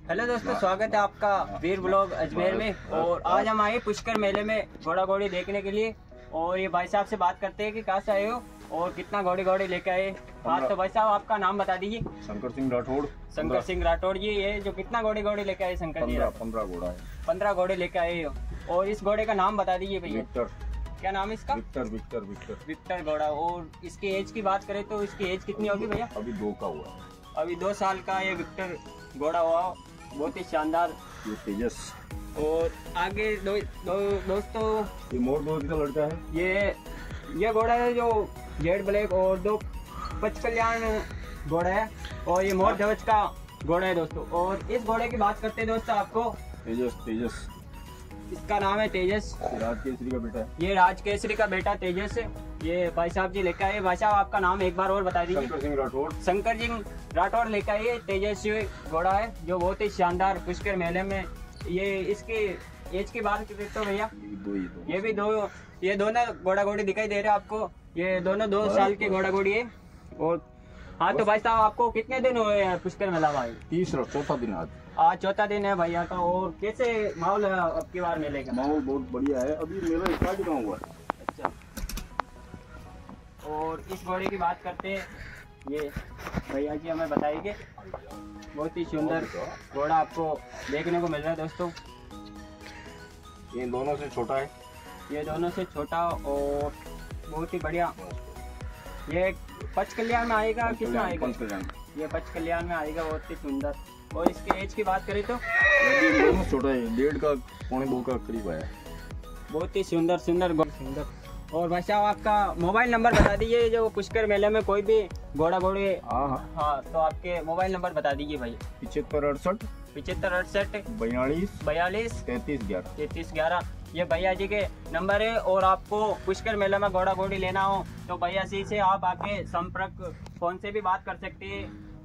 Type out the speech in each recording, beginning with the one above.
Hello दोस्तों, स्वागत है आपका वीर ब्लॉग अजमेर में। और आज हम आए पुष्कर मेले में घोड़ा घोड़ी देखने के लिए। और ये भाई साहब से बात करते हैं कि कहाँ से आए हो और कितना घोड़ी घोड़ी लेके आए। हाँ तो भाई साहब आपका नाम बता दीजिए। शंकर सिंह राठौड़। शंकर सिंह राठौड़ जी, ये जो कितना घोड़ी घोड़ी लेके आए शंकर जी? 15 घोड़ा है। 15 घोड़े लेके आए हो। और इस घोड़े का नाम बता दीजिए भैया। विक्टर। क्या नाम है इसका? विक्टर विक्टर विक्टर विक्टर घोड़ा। और इसकी एज की बात करें तो इसकी एज कितनी होगी भैया? अभी 2 का हुआ है। अभी 2 साल का ये विक्टर घोड़ा हुआ, बहुत ही शानदार। ये तेजस। और आगे दोस्तों ये मोर दोस्त का लड़का है। ये घोड़ा है जो जेड ब्लैक और 2 पच कल्याण घोड़ा है। और ये मोर ध्वज का घोड़ा है दोस्तों। और इस घोड़े की बात करते हैं दोस्तों आपको। तेजस इसका नाम है तेजस। राज केसरी का बेटा है। ये राज केसरी का बेटा तेजस है। ये भाई साहब जी लेकर आए। भाई साहब आपका नाम एक बार और बता दीजिए। शंकर सिंह राठौड़। शंकर सिंह राठौड़ लेकर आए। तेजस्वी घोड़ा है जो बहुत ही शानदार पुष्कर मेले में। ये इसकी एज की बात करें तो भैया ये भी दो ये दोनों घोड़ा घोड़ी दिखाई दे रहे हैं आपको। ये दोनों 2 साल के घोड़ा घोड़ी है। और हाँ तो भाई साहब आपको कितने दिन हुए हैं पुष्कर मेला भाई? चौथा दिन आज चौथा दिन है भैया का। और कैसे माहौल है अब की बार मेले का? माहौल बहुत बढ़िया है। अभी मेला स्टार्ट कहाँ हुआ है। अच्छा। और इस घोड़े की बात करते हैं, ये भैया जी हमें बताएंगे। बहुत ही सुंदर घोड़ा आपको देखने को मिल रहा है दोस्तों। ये दोनों से छोटा है। ये दोनों से छोटा और बहुत ही बढ़िया। ये पच कल्याण में आएगा, कितना आएगा? ये पच कल्याण में आएगा, बहुत ही सुंदर। और इसके एज की बात करें तो दोनों छोटा है, 1.5 का 1.25 का करीब है। बहुत ही सुंदर सुंदर। और भाई साहब आपका मोबाइल नंबर बता दीजिए। जो पुष्कर मेले में कोई भी घोड़ा घोड़ी हाँ तो आपके मोबाइल नंबर बता दीजिए भाई। 7568 7568 42 42 33 11। ये भैया जी के नंबर है। और आपको पुष्कर मेले में घोड़ा घोड़ी लेना हो तो भैया जी से आप आके संपर्क फोन से भी बात कर सकते हैं।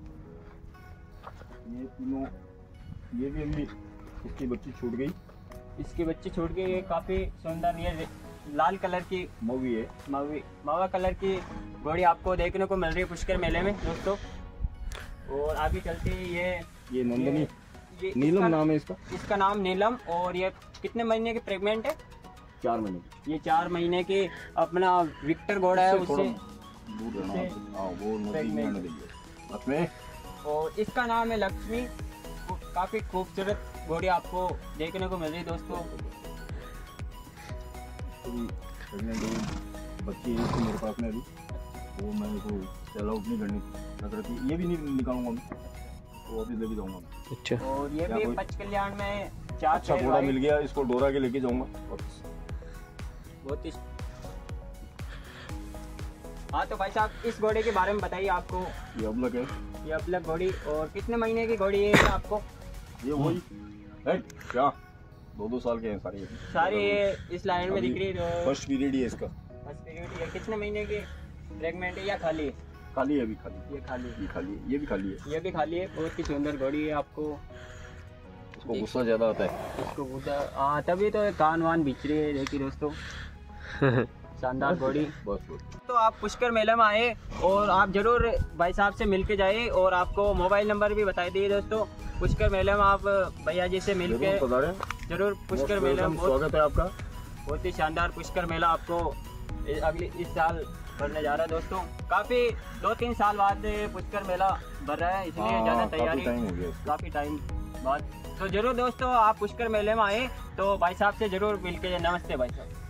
ये तीनों, ये भी अभी इसकी बच्ची छूट गई। इसकी बच्ची छूट गई। ये काफी सुंदर, ये लाल कलर की मूवी है। मावा कलर की घोड़ी आपको देखने को मिल रही है पुष्कर मेले में दोस्तों। और आगे चलते ये नंदनी, नीलम नाम है इसका। इसका नाम नीलम। और ये कितने महीने की प्रेग्नेंट है? 4 महीने। ये 4 महीने की अपना विक्टर घोड़ा है, उससे दूर रहना। वो नदी। और इसका नाम है लक्ष्मी। काफी खूबसूरत घोड़ी आपको देखने को मिल रही है दोस्तों। बच्ची है मेरे पास में अभी, वो मैं को सेल आउट नहीं करनी लग रही थी। ये भी नहीं निकालूंगा मैं, वो अभी लेके जाऊंगा। अच्छा। और ये भी पच कल्याण में 4 अच्छा घोड़ा मिल गया, इसको डोरा के लेके जाऊंगा। बहुत ही हाँ तो भाई साहब इस घोड़े के बारे में बताइए आपको। ये अबलक है। ये अबलक घोड़ी। और कितने महीने की घोड़ी है आपको? ये वही है क्या, 2 साल के हैं सारे ये इस लाइन में दिख रही है। फर्स्ट पीरियड है इसका। फर्स्ट पीरियड है। कितने महीने की प्रेग्नेंट है या खाली है? खाली है अभी। खाली ये खाली है। ये खाली है। ये भी खाली है। ये भी खाली है। बहुत ही सुंदर घोड़ी है आपको। इसको गुस्सा ज्यादा आता है। इसको गुस्सा हाँ, तभी तो कान वान बिछ रही है। देखिए दोस्तों शानदार घोड़ी। तो आप पुष्कर मेले में आए और आप जरूर भाई साहब से मिल के जाइए। और आपको मोबाइल नंबर भी बता दिए दोस्तों। पुष्कर मेले में आप भैया जी से मिल के जरूर पुष्कर मेला में स्वागत है आपका। बहुत ही शानदार पुष्कर मेला आपको इस साल भरने जा रहा है दोस्तों। काफी 2-3 साल बाद पुष्कर मेला भर रहा है, इसलिए ज्यादा तैयारी काफी टाइम बाद। तो जरूर दोस्तों आप पुष्कर मेले में आए तो भाई साहब से जरूर मिल के। नमस्ते भाई साहब।